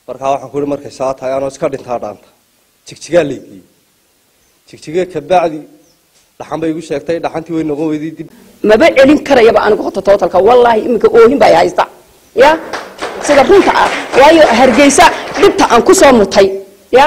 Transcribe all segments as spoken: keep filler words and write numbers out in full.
markaa waxaan ku yidhi markay saa tahay anoo iska dhintaa dhaanta jigjigaa leegiyey jigjiga kabacdi dhaxan bay igu sheegtay dhaxantii way noqon weyday dib maba celin karayaba anigu hota tootalka wallaahi iminka oohin baa haysta ya sida runta ah waayo Hargeysa dhibta aan ku soo mutay ya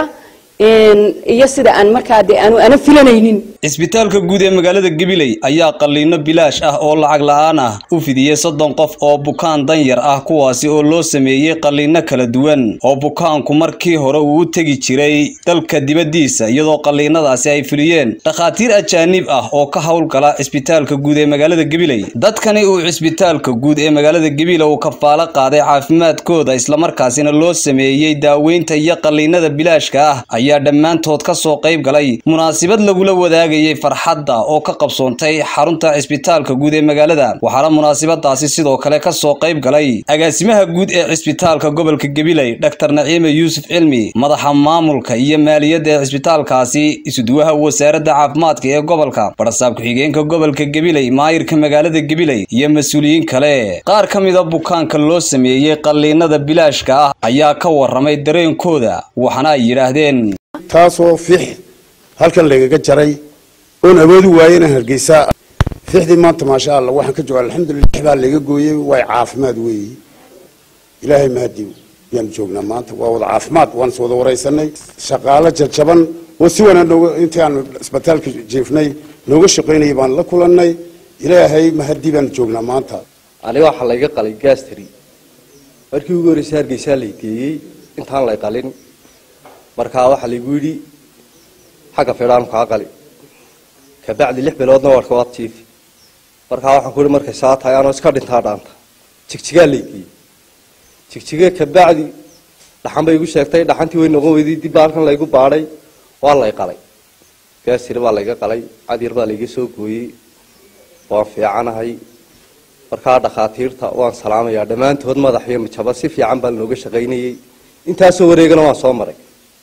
iyo sida aan markaa aanu ana filanaynin isbitaalka guud ee magaalada Gabiley ayaa qaliino bilaash ah oo lacag la'aan ah u fidiyay soddon qof oo bukaan dan yar ah kuwaasi oo loo sameeyay qaliino kala duwan oo bukaanku markii hore uu u tagi jiray dalka dibadiisa iyadoo qaliinadaasi ay fuliyeen dhaqaatiir ajaanib ah oo ka hawlgala isbitaalka guud ee magaalada Gabiley dadkani uu isbitaalka guud ee magaalada Gabiley uu kafaalo qaaday caafimaadkooda isla markaasina loo sameeyay daaweynta iyo qaliinada bilaashka ah ayaa dhamaantood ka soo qayb galay munaasabad lagu la wadaagay farxadda oo ka qabsoontay xarunta isbitaalka guud ee magaalada waxaana munaasabadaasi sidoo kale ka soo qayb galay agaasimaha guud ee isbitaalka gobolka Gabiley Doctor Naciime Yuusuf Cilmi madaxa maamulka iyo maaliyadda ee isbitaalkaasi isuduwaha wasaaradda caafimaadka ee gobolka barsaab ku xigeenka gobolka Gabiley maayirka magaalada Gabiley iyo mas'uuliyiin kale qaar kamid ah bukaanka loo sameeyay qaliinada bilaashka ah ayaa ka waramay dareenkooda waxaana ay yiraahdeen taasoo fiix halkan laga jaray oon awoodi waayeen Hargeysa fiixdii maanta ma sha Allah waxaan ka joogaa alxamdulillah baa laga gooyay way caafimaad weey ilaahay mahadiyo yaan joognaa maanta waa wada caafimaad waan soo wada wareysanay shaqaale jajaban oo si wanaagsan intii aan isbitaalka jiifnay nooga shaqeynay baan la kulannay ilaahay mahadiyo baan joognaa maanta aniga waxa laga qalay gastri markii ugu horeysay Hargeysa la geeyay intaan la qalin markaa waxa lagu yiri حاجة فيران كعقلي كبعد اللي بلودنا وركوات تيف مركها وحن كل مركز ساعات هاي أنا سكرت انتهاران تكتيجا ليكي تكتيجا كبعد لحن بيجو شافتي لحن تيوين نقول ودي دي باركن لايجو باري والله يقلي كاسير والله يقلي عدير باليجي سوق وي وافي عنا هاي مركها دخاتير وان سلام يا دمان تود ما ضحية متشبسي في عم بالنوجش غيني انت سوريجنا ما صامرك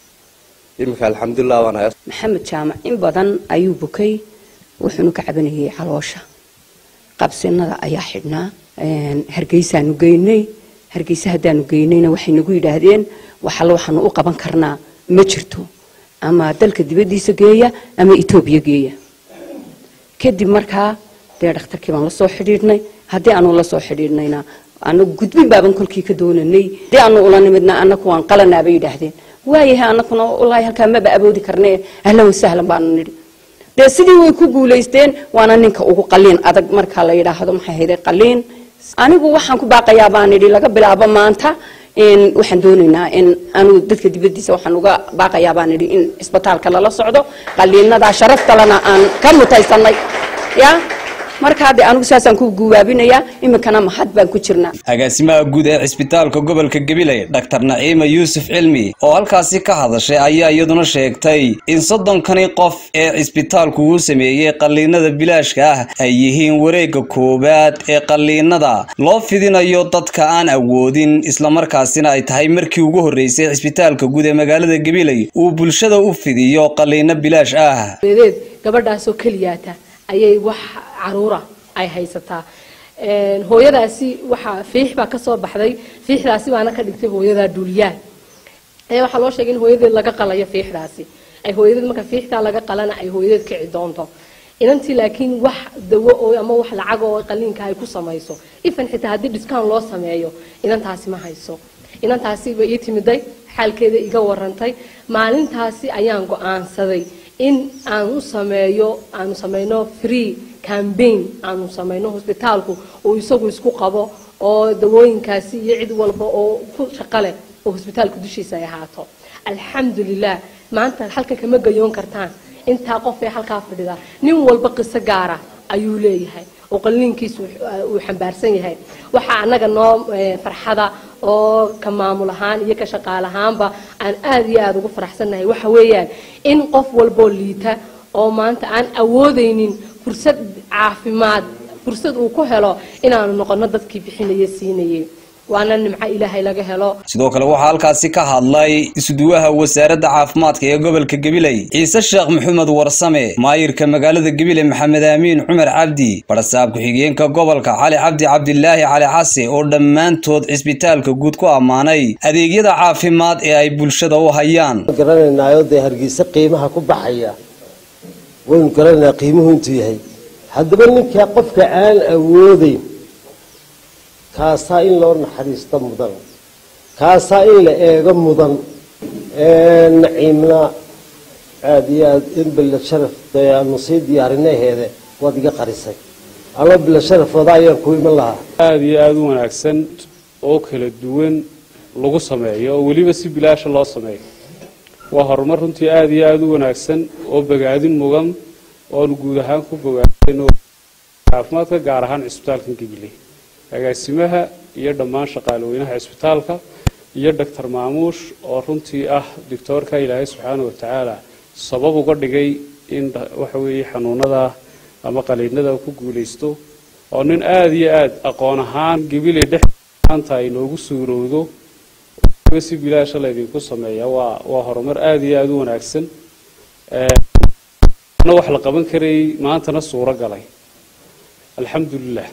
إمك الحمد لله وأنا محمد جامع إن بدن أيوب بكي وحنو كعبني حلوشة قبسنا أيا حدنا هرجيسا نجيني هرجيسا هدا نجينينا وحين نقول هذين وحلو حنو قبن كرنا مجرتو أما دلك دبدي سجية أما إثيوبيا جية كدي مركها دير اختر كمان لصو حريرنا هدي أنا لصو حريرنا أنا قد بين بابن كل كي كدونني دي أنا ولا نمدنا أنا كوان قلنا بيد هذين waayaha anakuna wallahi halka ma baaboodi karnaa ahlan wa sahlan baan niri de sidii way ku guuleysteen waana ninka ugu qaliin adag marka la yiraahdo maxay hayday qaliin anigu waxaan ku baaqayaa baan niri laga bilaabo maanta in waxaan doonaynaa in aanu dadka dibadiisa waxaan uga baaqayaa baan niri in isbitaalka la socdo qaliinada sharafta lana aan ka mutaysanay ya marka hadii aanu saasan ku guwaabinaya imikana mahad baan ku jirnaa agaasimaha guud ee isbitaalka gobolka Gabiley Doctor Naciime Yuusuf Cilmi oo halkaasi ka hadashay ayaa iyaduna sheegtay in soddon kani qof ee isbitaalku uu sameeyay qaliinada bilaashka ah ay yihiin wareegga koobaad ee qaliinada loo fidinayo dadka aan awoodin isla markaasina ay tahay markii ugu horeysay isbitaalka guud ee magaalada Gabiley uu bulshada u fidiyo qaliino bilaash ah gabadhaas oo kaliyaata ayay wax caruura ay haysataa een hooyadaasi waxa fiix ba ka soo baxday fiixdaasi waana ka dhigtay hooyada duuliyaan ee waxa loo sheegay in hooyadeed laga qalayo fiixdaasi ay hooyadeed marka fiixda laga qalana ay hooyadeed ka cidoonto inantii laakiin wax dawo oo ama wax lacag oo qaliinka ay ku sameeyso ifan xitaa hadii discount loo sameeyo inantaasi ma hayso inantaasi way ii timiday xalkeeda iga warantay maalintaasi ayaan go'aansaday in aan u sameeyo aan sameeyno free campaign aan sameeyno hospitaalku oo isagu isku qabo oo dawooyinkaasi iyo cid walba oo ku shaqale oo hospitaalku dushiisa ay ahaato alxamdulillah maanta halka kama gayoon kartaan inta qof ee halka fadhida nin walba qiso gaara ayuu leeyahay oo qaliinkiisu uu xambaarsan yahay waxa anaga noo farxada oo ka maamul ahaan iyo ka shaqaale ahaanba aan aad iyo aad ugu faraxsanahay waxa weeyaan in qof walba liita oo maanta aan awoodeynin fursad caafimaad fursad uu ku helo inaanu noqono dadkii bixinayay siinayay waana nimco ilaahay laga helo. sidoo kale waxaa halkaasi ka hadlay isuduwaha wasaaradda caafimaadka ee gobolka Gabiley Ciise Sheekh Maxamed Warsame maayirka magaalada Gabiley Maxamed Amiin Cumar Cabdi barasaab ku xigeenka gobolka Cali Cabdi Cabdilaahi Cali Xase oo dhammaantood isbitaalka guud ku amaanay adeegyada caafimaad ee ay bulshada u hayaan. garanaynayo de Hargeysa qiimaha ku baxaya way garanayna qiimuhu intuu yahay haddaba ninka qofka aan awooday kaasa in loo naxariisto mudan kaasa in la eego mudan ee naciimna aad iyo aad in bil sharaf ee nasiib diyaarinaheeda wad iga qarisay alla bil sharaf wada ayaan ku iman lahaa aad iyo aad u wanaagsan oo kala duwan lagu sameeyo oo waliba si bilaash loo sameeyo waa horumar runtii aad iyo aad u wanaagsan oo bagaadin mugan oo guud ahaan ku bogaadeen caafimaadka gaar ahaan isbitaalka Gabiley agaasimaha iyo dhammaan shaqaalooyinaha isbitaalka iyo Dr Maamuush oo runtii ah doctorka Ilaahay subhanahu wa ta'ala sabab uga dhigay in waxa weeye xanuunada ama qaliinada ku guuleysto oo nin aad iyo aad aqoon ahaan Gabiley dhexanta ay noogu suurowdo si bilaash la idinku sameeyo waa waa horumar aad iyo aad u wanaagsan ee ana wax la qaban karay maantana suura galay alxamdulillah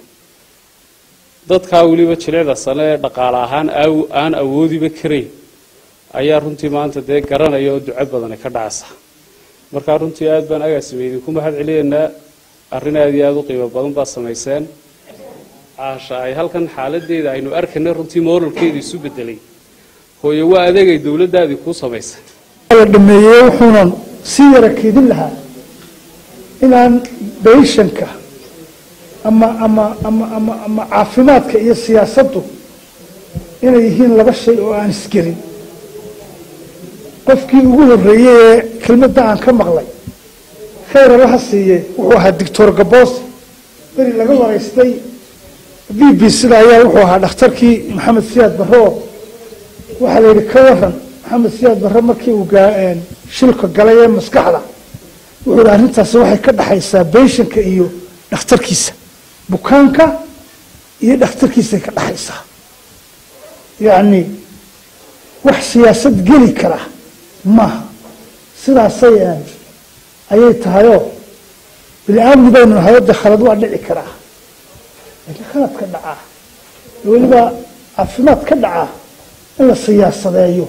dadka waliba jileeda sane dhaqaale ahaan aan awoodiba karay ayaa runtii maanta de garanayo duco badan ka dhacaysa marka runtii aad baan agaasimeeyay ku mahad celiyeenaa arrin aad iyo aad u qiimo badan ba sameeyeen aasha ay halkan xaaladeeda aynu arkanay runtii moralkeedii isu bedelay hooyo waa adeegay dawladdaadii ku sameysay la dhameeyay wuxuuna si yara keedin lahaa inaan beeshanka ama ama ama ama ama caafimaadka iyo siyaasaddu inay yihiin laba shay oo aan isgarin qofkii ugu horeeyay kelmadda aan ka maqlay khayr Allah siiyay wuxuu ahaa doctor Gaboos bari laga wareystay B B C ayaa wuxuu ahaa dhakhtarkii Maxamed Siyaad Barro waxa la yiri ka waran Maxamed Siyaad Barro markii uu gaareen shilka galay ee maskaxda wuxuu arrintaas waxay ka dhaxaysaa beeshanka iyo dhakhtarkiisa bukaanka iyo dhakhtarkiisa ka dhaxaysaa yaani wax siyaasad geli kara ma sidaas ayay tahay bilaaban baynu hay'adda khalad waa dhici kara khalad ka dhaca waliba caafimaad ka dhaca in la siyaasadeeyo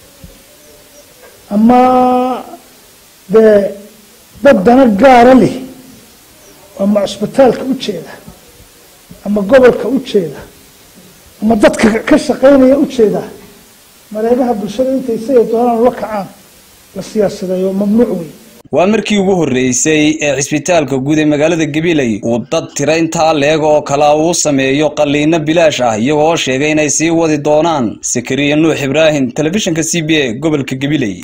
ama de dadana gaar ah leh ama isbitaalka u jeeda ama gobolka u jeeda ama dadka ka shaqeynaya u jeeda mareegaha bulshada intay say doonaan la kacaan la siyaasadeeyo mamnuuc weey waa markii ugu horeysay ee isbitaalka guud ee magaalada Gabiley uu dad tira inta leeg oo kala uu sameeyo qaliino bilaash ah iyagoo sheegay inay sii wadi doonaan Sakariya Nuux Ibrahim telefishinka C B A gobolka Gabiley.